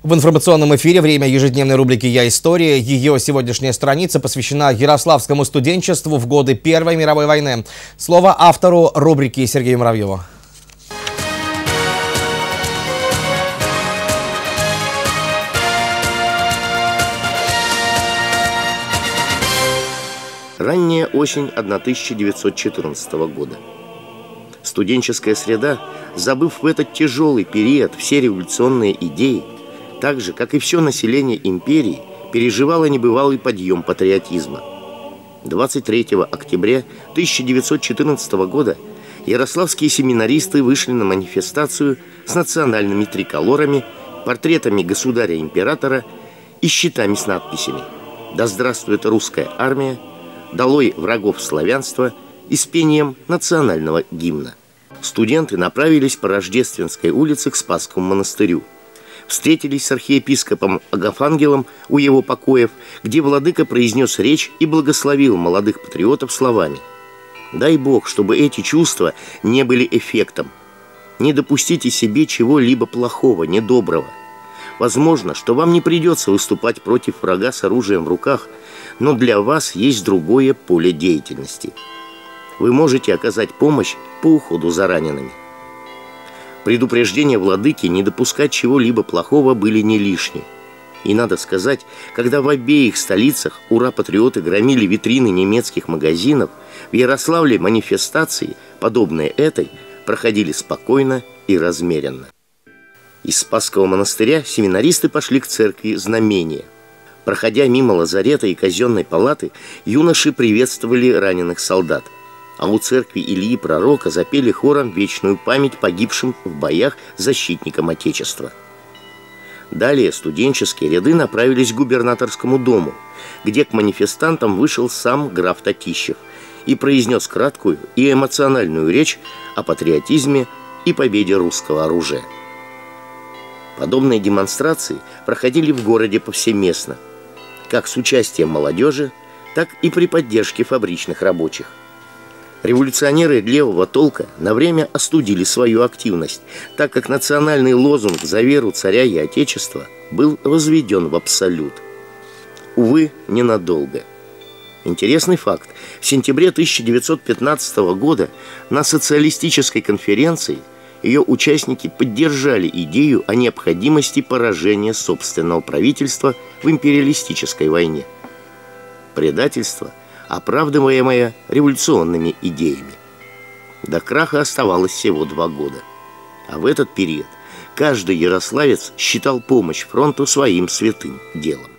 В информационном эфире время ежедневной рубрики «Я история». Ее сегодняшняя страница посвящена ярославскому студенчеству в годы Первой мировой войны. Слово автору рубрики Сергею Муравьеву. Ранняя осень 1914 года. Студенческая среда, забыв в этот тяжелый период все революционные идеи, так же, как и все население империи, переживала небывалый подъем патриотизма. 23 октября 1914 года ярославские семинаристы вышли на манифестацию с национальными триколорами, портретами государя-императора и щитами с надписями «Да здравствует русская армия», «Долой врагов славянства» и с пением национального гимна. Студенты направились по Рождественской улице к Спасскому монастырю. Встретились с архиепископом Агафангелом у его покоев, где владыка произнес речь и благословил молодых патриотов словами: «Дай Бог, чтобы эти чувства не были эффектом. Не допустите себе чего-либо плохого, недоброго. Возможно, что вам не придется выступать против врага с оружием в руках, но для вас есть другое поле деятельности. Вы можете оказать помощь по уходу за ранеными». Предупреждения владыки не допускать чего-либо плохого были не лишни. И надо сказать, когда в обеих столицах ура-патриоты громили витрины немецких магазинов, в Ярославле манифестации, подобные этой, проходили спокойно и размеренно. Из Спасского монастыря семинаристы пошли к церкви Знамения. Проходя мимо лазарета и казенной палаты, юноши приветствовали раненых солдат. А у церкви Ильи Пророка запели хором вечную память погибшим в боях защитникам Отечества. Далее студенческие ряды направились к губернаторскому дому, где к манифестантам вышел сам граф Татищев и произнес краткую и эмоциональную речь о патриотизме и победе русского оружия. Подобные демонстрации проходили в городе повсеместно, как с участием молодежи, так и при поддержке фабричных рабочих. Революционеры левого толка на время остудили свою активность, так как национальный лозунг «За веру царя и отечества» был возведен в абсолют. Увы, ненадолго. Интересный факт. В сентябре 1915 года на социалистической конференции ее участники поддержали идею о необходимости поражения собственного правительства в империалистической войне. Предательство, оправдываемое революционными идеями. До краха оставалось всего 2 года. А в этот период каждый ярославец считал помощь фронту своим святым делом.